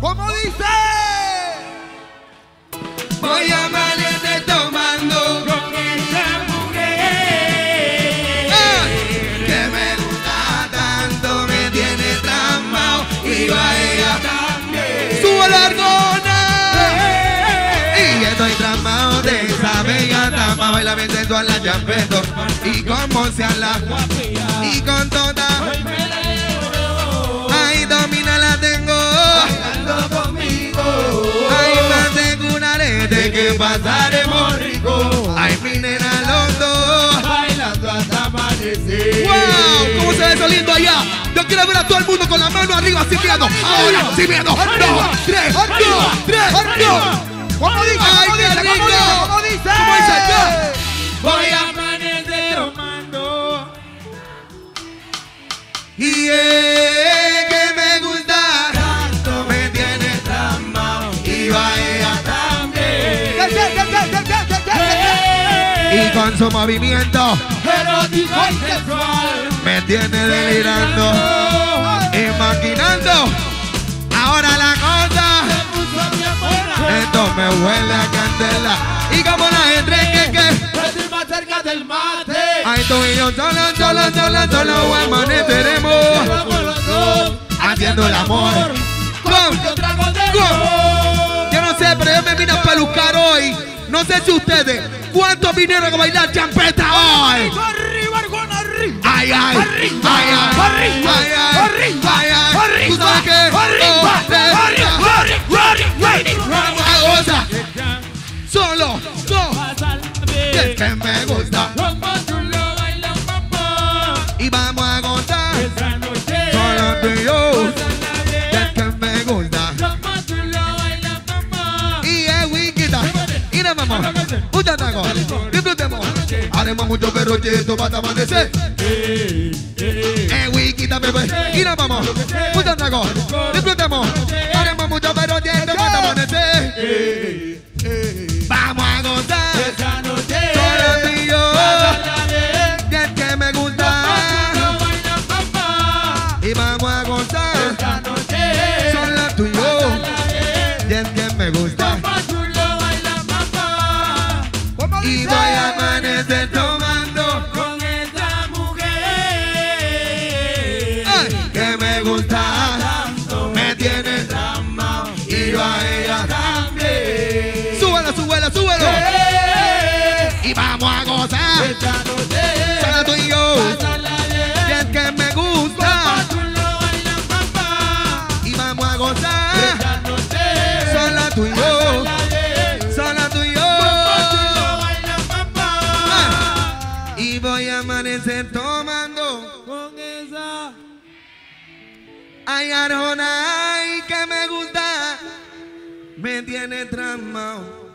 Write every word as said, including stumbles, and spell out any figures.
¿Cómo dice? Voy a amanecer tomando con esa mujer ¡ay! Que me gusta tanto, me tiene tramado y va ella también. ¡Sube la argona! Y estoy tramado de esa bella trama. Baila bien sensual la champeto y como se ala y con toda ahí domina la tengo bailando conmigo. Ahí más de un arete que pasaremos rico. Ay, mi nena los dos bailando hasta amanecer. ¡Wow! ¿Cómo se ve eso lindo allá? Yo quiero ver a todo el mundo con la mano arriba, sin miedo. Ahora, sin miedo. Dos, tres, dos, tres, dos. ¿Cómo dice? ¡Ay, qué ¿Cómo dice? rico! ¿Cómo dice? ¿Cómo dice? Ya. voy a amanecer tomando. Y es que me gusta tanto, me tiene tramado y va ella también. ¿Qué, qué, qué, qué, qué, qué, qué, qué, qué? Y con su movimiento Erótico y sexual. me tiene delirando y maquinando. Ahora la cosa, esto me huele a candela. Y como la gente que que Estoy más cerca del mate. ay, tú y yo solo, solo, solo, solo amaneceremos Vamos los dos haciendo el amor. Con, yo trago de con. Yo no sé, pero yo me vine a pelucar hoy. No sé si ustedes, ¿cuántos vinieron a bailar champeta hoy? Arriba, arriba, arriba. Ay, ay, ay, ay, ay, ay, ay, ay, ay. ¿Tú sabes qué? Dos, tres, agosa. Solo, dos. Es que me gusta y vamos a gozar solo tú y yo. Es que me gusta y es wikita y la mamá mucha taco disfrutemos, haremos mucho perrochito para amanecer. Es wikita bebé y la mamá mucha taco disfrutemos, haremos mucho perrochito para amanecer. Vamos a gozar solo tú y yo. Y es que me gusta y vamos a gozar solo tú y yo. Y es que me gusta y voy a amanecer tomando con esa mujer. ay, que me gusta, me tiene tramado y va ella también. Súbelo, súbelo, súbelo. Y vamos a gozar solo tú y yo. Y es que me gusta y vamos a gozar solo tú y yo. Solo tú y yo. Ah, y voy a amanecer tomando Con esa. ay, Arjona, ay, que me gusta, me tiene tramado